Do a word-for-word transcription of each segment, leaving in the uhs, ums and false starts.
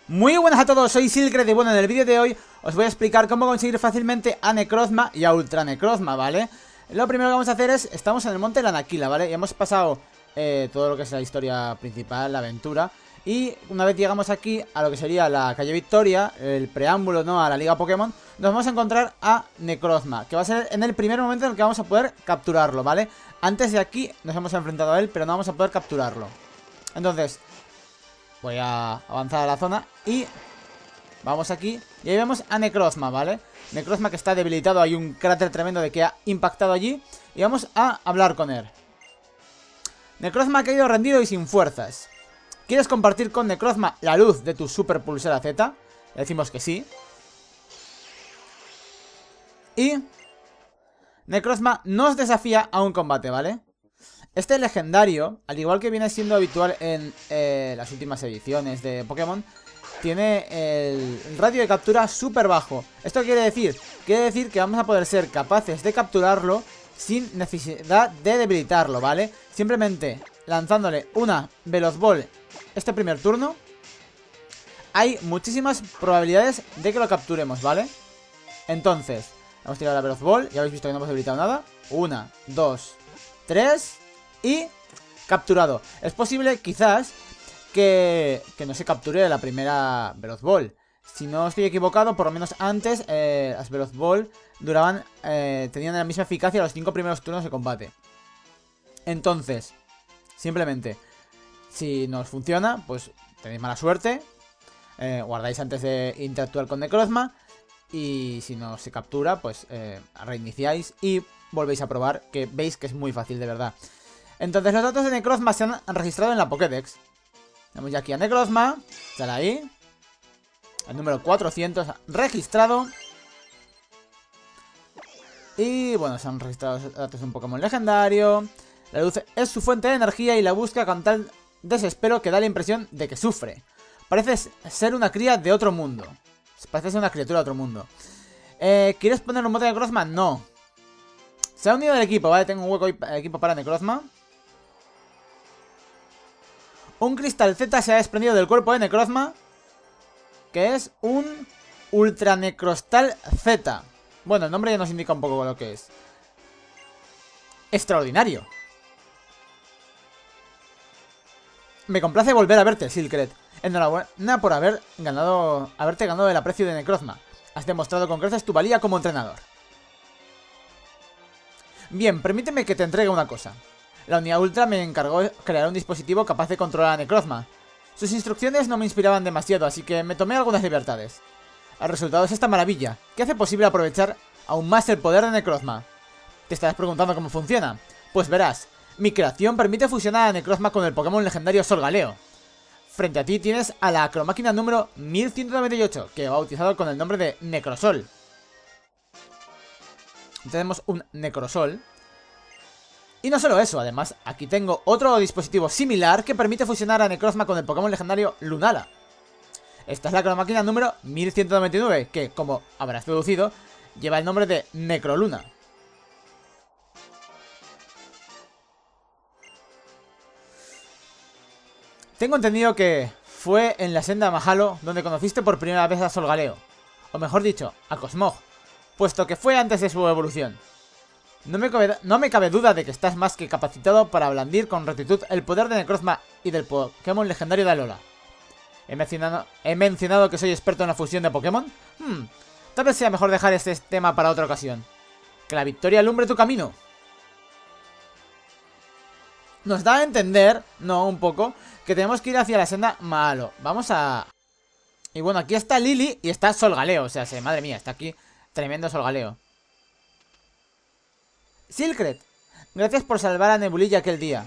Muy buenas a todos, soy Silkred y bueno, en el vídeo de hoy os voy a explicar cómo conseguir fácilmente a Necrozma y a Ultra Necrozma, ¿vale? Lo primero que vamos a hacer es, estamos en el monte de la Naquila, ¿vale? Y hemos pasado eh, todo lo que es la historia principal, la aventura. Y una vez llegamos aquí a lo que sería la calle Victoria, el preámbulo, ¿no? A la Liga Pokémon, nos vamos a encontrar a Necrozma, que va a ser en el primer momento en el que vamos a poder capturarlo, ¿vale? Antes de aquí nos hemos enfrentado a él, pero no vamos a poder capturarlo. Entonces, voy a avanzar a la zona y vamos aquí. Y ahí vemos a Necrozma, ¿vale? Necrozma que está debilitado, hay un cráter tremendo de que ha impactado allí. Y vamos a hablar con él. Necrozma ha caído rendido y sin fuerzas. ¿Quieres compartir con Necrozma la luz de tu super pulsera Z? Le decimos que sí. Y Necrozma nos desafía a un combate, ¿vale? Este legendario, al igual que viene siendo habitual en eh, las últimas ediciones de Pokémon, tiene el radio de captura súper bajo. ¿Esto qué quiere decir? Quiere decir que vamos a poder ser capaces de capturarlo sin necesidad de debilitarlo, ¿vale? Simplemente lanzándole una Veloz Ball este primer turno, hay muchísimas probabilidades de que lo capturemos, ¿vale? Entonces, vamos a tirar la Veloz Ball, ya habéis visto que no hemos debilitado nada. Una, dos, tres y capturado. Es posible, quizás, que, que no se capture la primera Veloz Ball. Si no estoy equivocado, por lo menos antes eh, las Veloz Ball duraban, eh, tenían la misma eficacia los cinco primeros turnos de combate. Entonces, simplemente, si nos funciona, pues tenéis mala suerte, eh, guardáis antes de interactuar con Necrozma. Y si no se captura, pues eh, reiniciáis y volvéis a probar, que veis que es muy fácil, de verdad. Entonces los datos de Necrozma se han registrado en la Pokédex. Tenemos ya aquí a Necrozma, está ahí, el número cuatrocientos registrado. Y bueno, se han registrado los datos de un Pokémon legendario. La luz es su fuente de energía y la busca con tal desespero que da la impresión de que sufre. Parece ser una cría de otro mundo. Parece ser una criatura de otro mundo. eh, ¿Quieres poner un mote de Necrozma? No. Se ha unido el equipo, ¿vale? Tengo un hueco de equipo para Necrozma. Un cristal Z se ha desprendido del cuerpo de Necrozma, que es un Ultra Necrostal Z. Bueno, el nombre ya nos indica un poco lo que es. Extraordinario. Me complace volver a verte, Silkred. Enhorabuena por haber ganado, haberte ganado el aprecio de Necrozma. Has demostrado con creces tu valía como entrenador. Bien, permíteme que te entregue una cosa. La unidad Ultra me encargó de crear un dispositivo capaz de controlar a Necrozma. Sus instrucciones no me inspiraban demasiado, así que me tomé algunas libertades. El resultado es esta maravilla, que hace posible aprovechar aún más el poder de Necrozma. ¿Te estarás preguntando cómo funciona? Pues verás, mi creación permite fusionar a Necrozma con el Pokémon legendario Solgaleo. Frente a ti tienes a la acromáquina número mil ciento noventa y ocho, que va bautizado con el nombre de Necrosol. Tenemos un Necrosol. Y no solo eso, además, aquí tengo otro dispositivo similar que permite fusionar a Necrozma con el Pokémon legendario Lunala. Esta es la acromáquina número mil ciento noventa y nueve, que, como habrás deducido, lleva el nombre de Necroluna. Tengo entendido que fue en la senda Mahalo donde conociste por primera vez a Solgaleo. O mejor dicho, a Cosmog, puesto que fue antes de su evolución. No me, cabe, no me cabe duda de que estás más que capacitado para blandir con rectitud el poder de Necrozma y del Pokémon legendario de Alola. ¿He mencionado, ¿He mencionado que soy experto en la fusión de Pokémon? Hmm, tal vez sea mejor dejar este tema para otra ocasión. Que la victoria alumbre tu camino. Nos da a entender, no, un poco, que tenemos que ir hacia la senda Mahalo. Vamos a... Y bueno, aquí está Lily y está Solgaleo. O sea, madre mía, está aquí tremendo Solgaleo. Silkred, gracias por salvar a Nebulilla aquel día.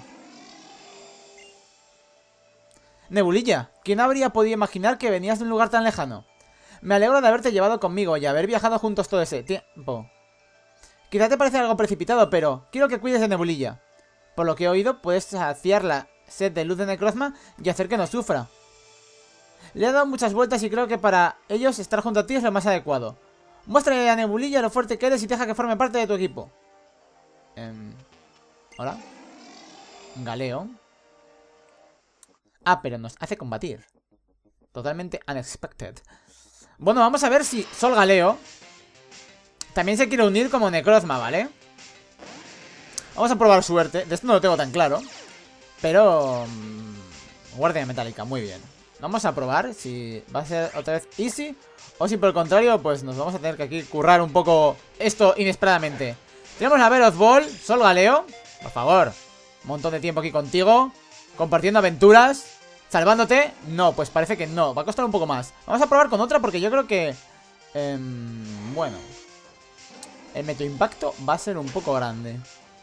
Nebulilla, ¿quién habría podido imaginar que venías de un lugar tan lejano? Me alegro de haberte llevado conmigo y haber viajado juntos todo ese tiempo. Quizá te parece algo precipitado, pero quiero que cuides de Nebulilla. Por lo que he oído, puedes saciar la sed de luz de Necrozma y hacer que no sufra. Le he dado muchas vueltas y creo que para ellos estar junto a ti es lo más adecuado. Muéstrale a Nebulilla lo fuerte que eres y deja que forme parte de tu equipo. Eh, Hola. Galeo. Ah, pero nos hace combatir. Totalmente unexpected. Bueno, vamos a ver si Sol Galeo también se quiere unir como Necrozma, ¿vale? Vamos a probar suerte. De esto no lo tengo tan claro. Pero... Mmm, Guardia Metálica, muy bien. Vamos a probar si va a ser otra vez easy o si por el contrario, pues nos vamos a tener que aquí currar un poco esto inesperadamente. Tenemos la Veloz Ball, Sol Galeo. Por favor, un montón de tiempo aquí contigo, compartiendo aventuras, salvándote. No, pues parece que no, va a costar un poco más. Vamos a probar con otra porque yo creo que eh, bueno, el Meteo Impacto va a ser un poco grande.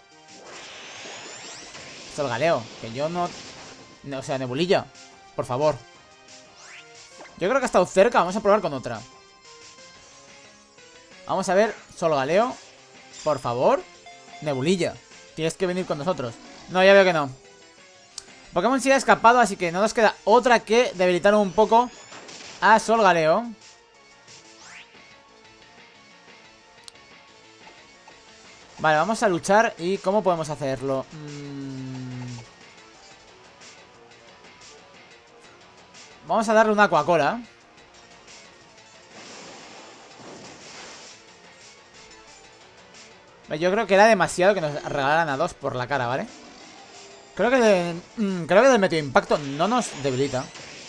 Sol Galeo, que yo no... O sea, Nebulilla, por favor. Yo creo que ha estado cerca, vamos a probar con otra. Vamos a ver, Sol Galeo, por favor. Nebulilla, tienes que venir con nosotros. No, ya veo que no. Pokémon sí ha escapado, así que no nos queda otra que debilitar un poco a Sol Galeo. Vale, vamos a luchar. ¿Y cómo podemos hacerlo? Mm... Vamos a darle una Coca-Cola. Yo creo que era demasiado que nos regalaran a dos por la cara, ¿vale? Creo que, de, mm, creo que del Meteo Impacto no nos debilita.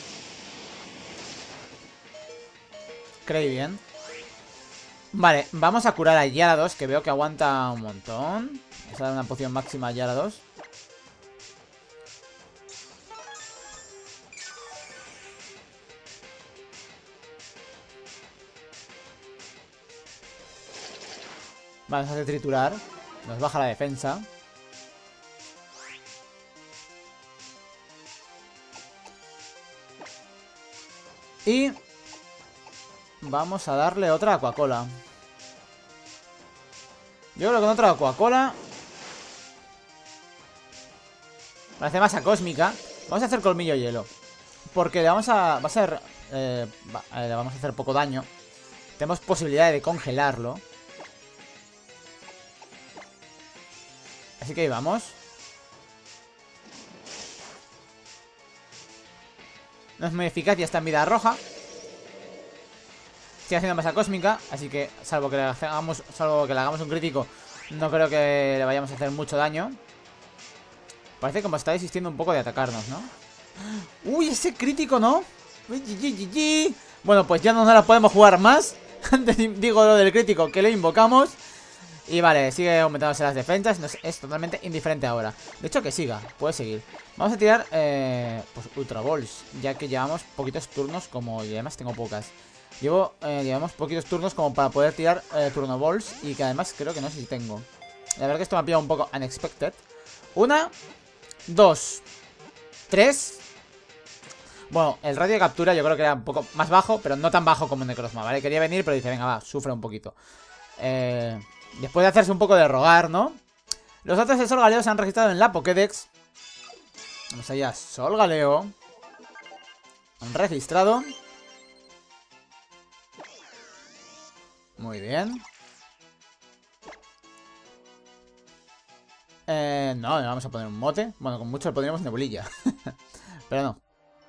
Creí bien. Vale, vamos a curar a Gyarados, que veo que aguanta un montón. Vamos a dar una poción máxima a Gyarados. Vamos a hacer triturar. Nos baja la defensa. Y vamos a darle otra Coca-Cola. Yo creo que con otra Coca-Cola parece masa cósmica. Vamos a hacer colmillo hielo, porque le vamos a... Va a ser... Eh, va, eh, le vamos a hacer poco daño. Tenemos posibilidad de congelarlo. Así que ahí vamos. No es muy eficaz, ya está en vida roja. Sigue haciendo masa cósmica, así que salvo que le hagamos, salvo que le hagamos un crítico, no creo que le vayamos a hacer mucho daño. Parece como está desistiendo un poco de atacarnos, ¿no? Uy, ese crítico, ¿no? Bueno, pues ya no nos la podemos jugar más. Digo lo del crítico, que lo invocamos. Y vale, sigue aumentándose las defensas. Nos es totalmente indiferente ahora. De hecho, que siga, puede seguir. Vamos a tirar, eh, pues, Ultra Balls, ya que llevamos poquitos turnos, como... Y además tengo pocas. Llevo, eh, llevamos poquitos turnos como para poder tirar eh, Turno Balls. Y que además creo que no sé si tengo. La verdad que esto me ha pillado un poco unexpected. Una, dos, tres. Bueno, el radio de captura yo creo que era un poco más bajo, pero no tan bajo como Necrozma, ¿vale? Quería venir, pero dice, venga, va, sufre un poquito. Eh... Después de hacerse un poco de rogar, ¿no? Los datos de Sol Galeo se han registrado en la Pokédex. Vamos allá, Sol Galeo. Han registrado. Muy bien. Eh, no, le vamos a poner un mote. Bueno, con mucho le pondríamos Nebulilla. Pero no.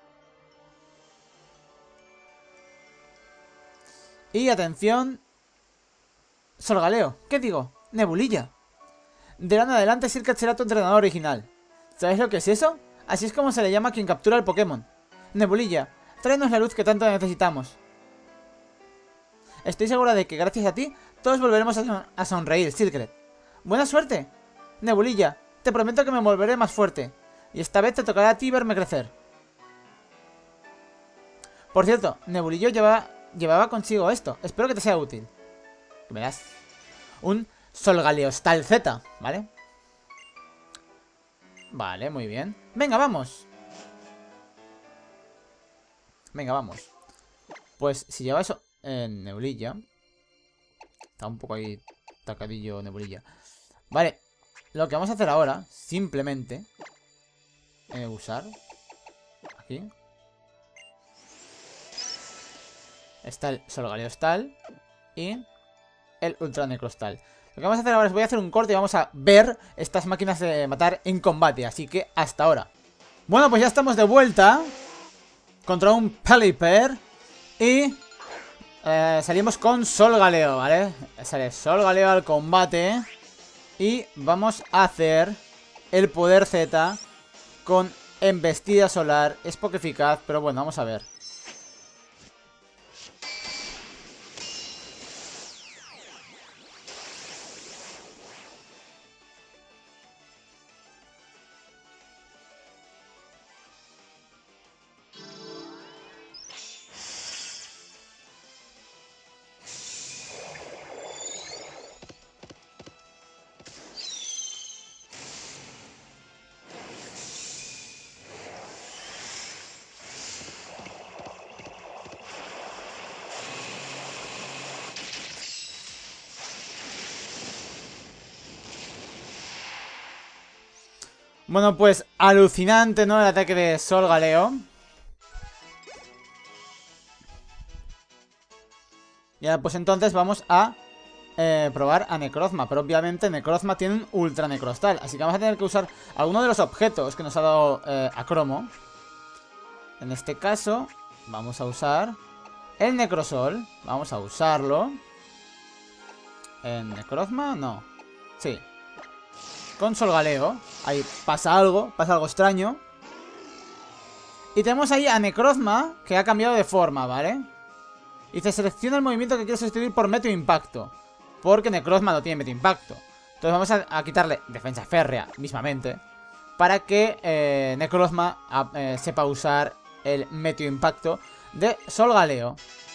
Y atención... Sol Galeo, ¿qué digo? Nebulilla. De ahora en adelante Sircat será tu entrenador original. ¿Sabes lo que es eso? Así es como se le llama a quien captura el Pokémon. Nebulilla, tráenos la luz que tanto necesitamos. Estoy segura de que gracias a ti todos volveremos a, son a sonreír, Sircat. ¡Buena suerte! Nebulilla, te prometo que me volveré más fuerte. Y esta vez te tocará a ti verme crecer. Por cierto, Nebulillo lleva, llevaba consigo esto. Espero que te sea útil. Que me das un Sol Galeostal Z, ¿vale? Vale, muy bien. Venga, vamos. Venga, vamos. Pues si lleva eso en Nebulilla. Está un poco ahí tacadillo Nebulilla. Vale, lo que vamos a hacer ahora, simplemente eh, usar aquí. Está el Sol Galeostal y el Ultra Necrostal. Lo que vamos a hacer ahora es voy a hacer un corte y vamos a ver estas máquinas de matar en combate. Así que hasta ahora. Bueno, pues ya estamos de vuelta. contra un Pelipper. Y eh, salimos con Solgaleo, ¿vale? Sale Solgaleo al combate. Y vamos a hacer el poder Z con embestida solar. Es poco eficaz, pero bueno, vamos a ver. Bueno, pues alucinante, ¿no? El ataque de Solgaleo. Ya, pues entonces vamos a eh, probar a Necrozma. Pero obviamente Necrozma tiene un Ultra Necrostal. Así que vamos a tener que usar alguno de los objetos que nos ha dado eh, Acromo. En este caso, vamos a usar el Necrosol. Vamos a usarlo. ¿En Necrozma? No. Sí. Con Solgaleo. Ahí pasa algo, pasa algo extraño. Y tenemos ahí a Necrozma, que ha cambiado de forma, ¿vale? Dice, selecciona el movimiento que quieres sustituir por Meteo Impacto. Porque Necrozma no tiene Meteo Impacto. Entonces vamos a, a quitarle defensa férrea, mismamente, para que eh, Necrozma a, eh, sepa usar el Meteo Impacto de Solgaleo.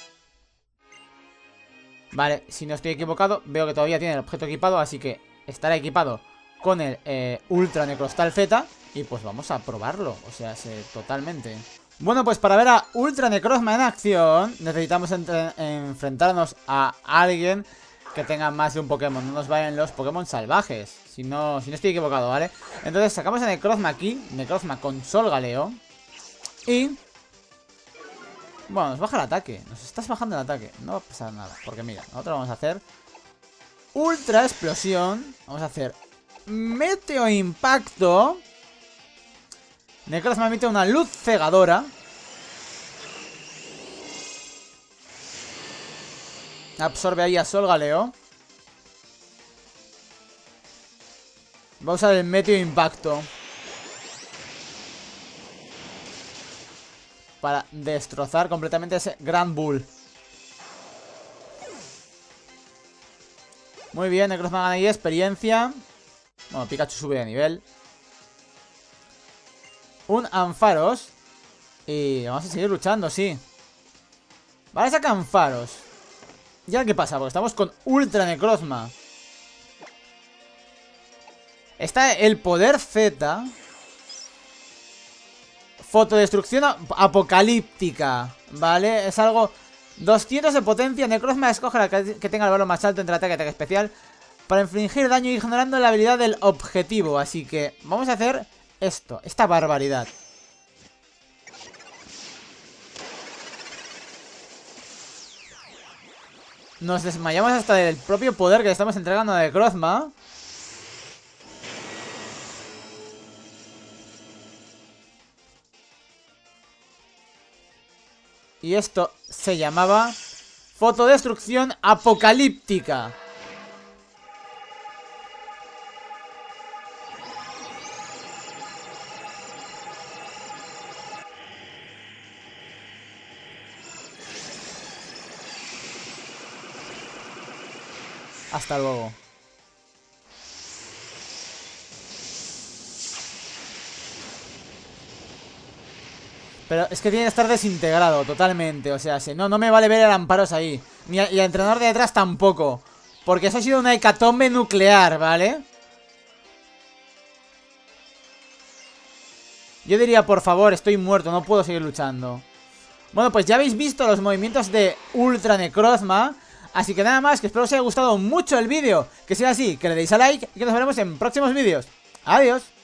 Vale, si no estoy equivocado, veo que todavía tiene el objeto equipado, así que estará equipado con el eh, Ultra Necrostal Z. Y pues vamos a probarlo. O sea, se, totalmente. Bueno, pues para ver a Ultra Necrozma en acción necesitamos entre, enfrentarnos a alguien que tenga más de un Pokémon. No nos vayan los Pokémon salvajes, si no, si no estoy equivocado, ¿vale? Entonces sacamos a Necrozma aquí. Necrozma con Solgaleo. Y... bueno, nos baja el ataque. Nos estás bajando el ataque. No va a pasar nada, porque mira, nosotros vamos a hacer Ultra Explosión. Vamos a hacer Meteo Impacto. Necrozma emite una luz cegadora. Absorbe ahí a Solgaleo. Va a usar el Meteo Impacto para destrozar completamente ese Grand Bull. Muy bien, Necrozma gana ahí experiencia. Bueno, Pikachu sube de nivel. Un Ampharos. Y vamos a seguir luchando, sí. Vale, saca Ampharos. ¿Y ahora qué pasa? Porque estamos con Ultra Necrozma. Está el poder Z. Fotodestrucción apocalíptica. Vale, es algo... doscientos de potencia. Necrozma escoge la que tenga el valor más alto entre ataque y ataque especial para infligir daño ignorando la habilidad del objetivo. Así que vamos a hacer esto, esta barbaridad. Nos desmayamos hasta del propio poder que le estamos entregando a Necrozma. Y esto se llamaba fotodestrucción apocalíptica. Hasta luego. Pero es que tiene que estar desintegrado totalmente. O sea, si no, no me vale ver el Ampharos ahí. Ni a, y al entrenador de detrás tampoco. Porque eso ha sido una hecatombe nuclear, ¿vale? Yo diría, por favor, estoy muerto, no puedo seguir luchando. Bueno, pues ya habéis visto los movimientos de Ultra Necrozma. Así que nada más, que espero os haya gustado mucho el vídeo. Que sea así, que le deis a like y que nos veremos en próximos vídeos. Adiós.